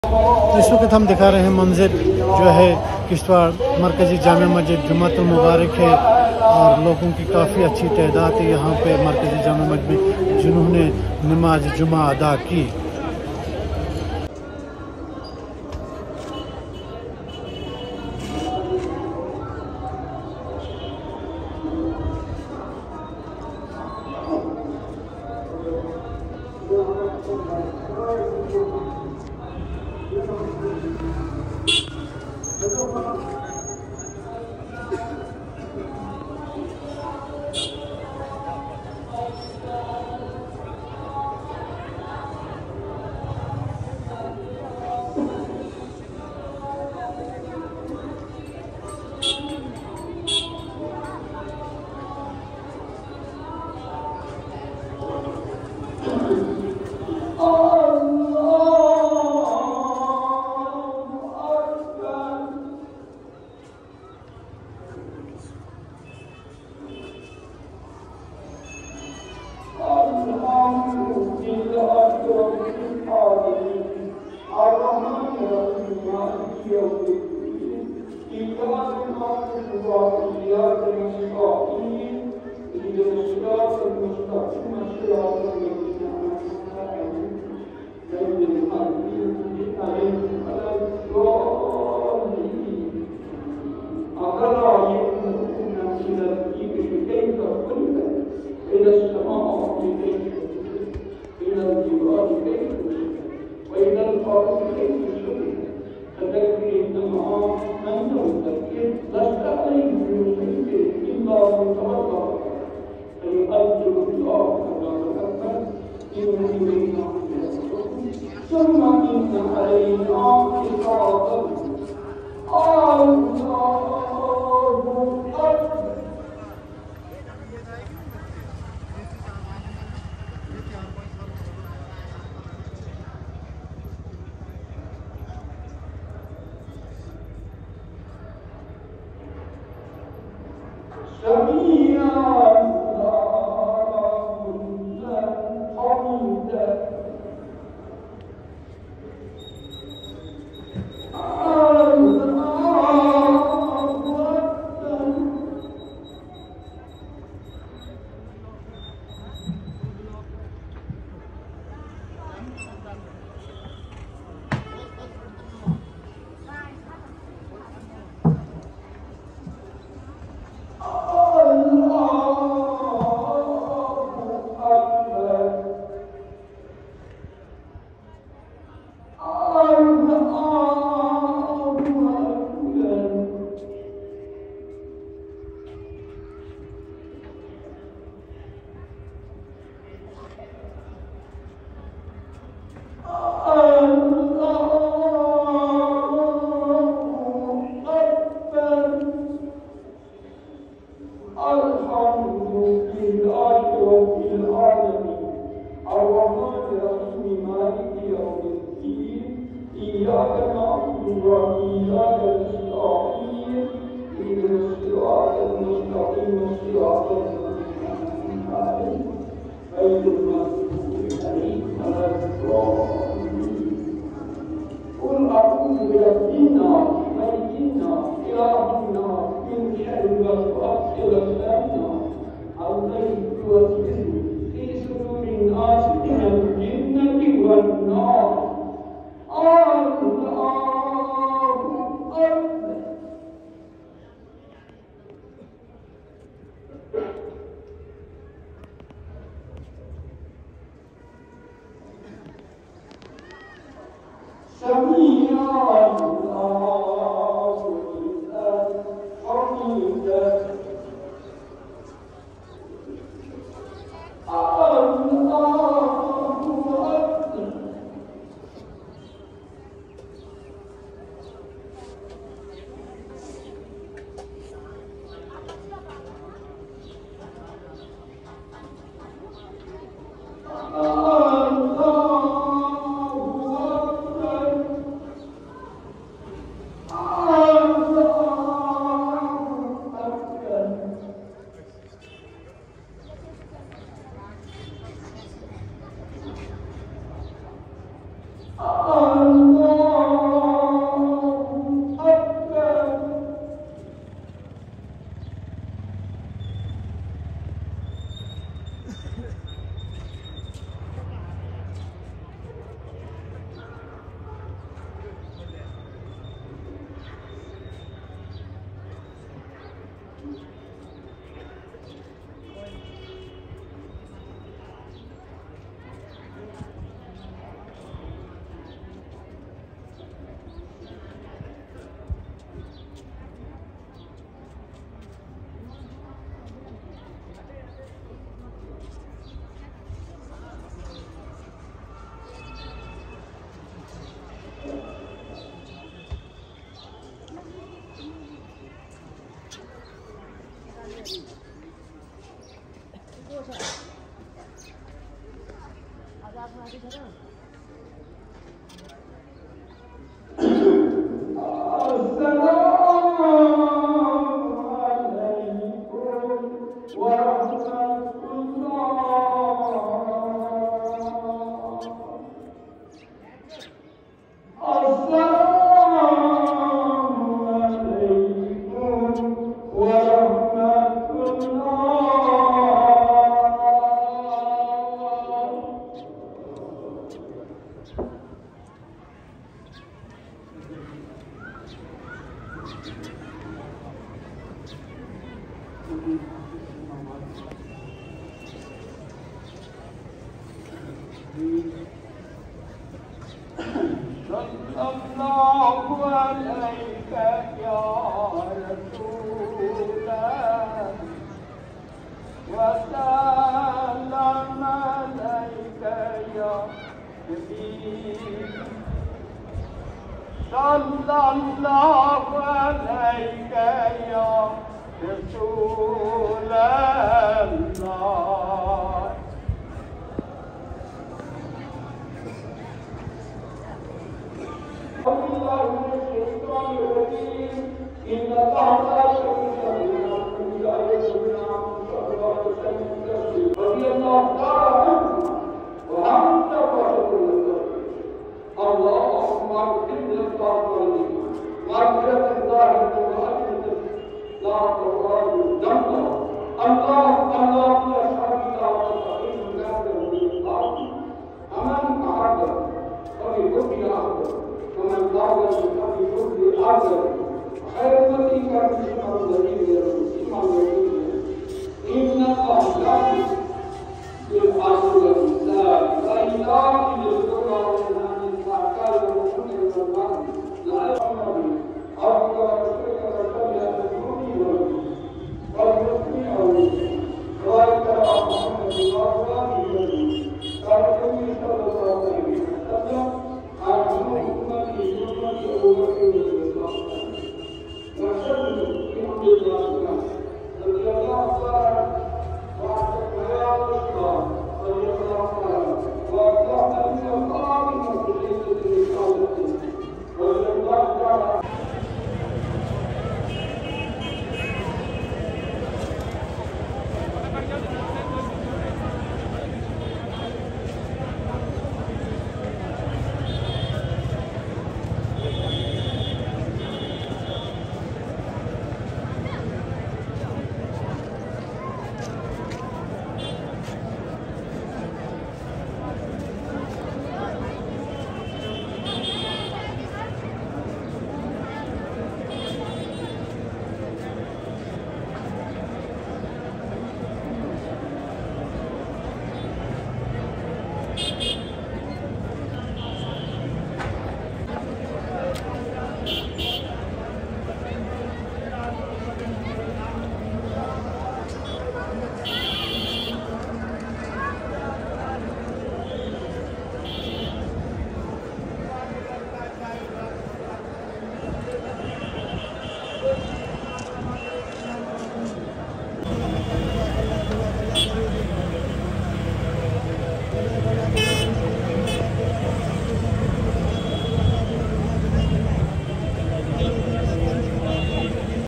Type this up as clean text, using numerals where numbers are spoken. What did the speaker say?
इस वक्त हम दिखा रहे हैं मंजर जो है किश्तवाड़ मरकज़ी जामे मस्जिद जुम्मतुल मुबारक है और लोगों की काफ़ी अच्छी तादाद है यहाँ पे मरकज़ी जामे मस्जिद में जिन्होंने नमाज जुमा अदा की। الله عليك يا رسول وسلم عليك يا حبيب صلى الله عليك يا رسول الله الله من الشيطان الرجيم إن الله لا شريك له رضي الله تعالى عنه وعن توبته اللهم اغفر للظالمين مغفرة الله وأجرة لا تغادر ذنبا اللهم اشهد دعوتك إنك من الأرض أمن أحدك فبحب أحدك ومن قابل فبحب أحدك خير التي كان يسمع الذين يسمع الذين إن الله لا بالعدل لا إله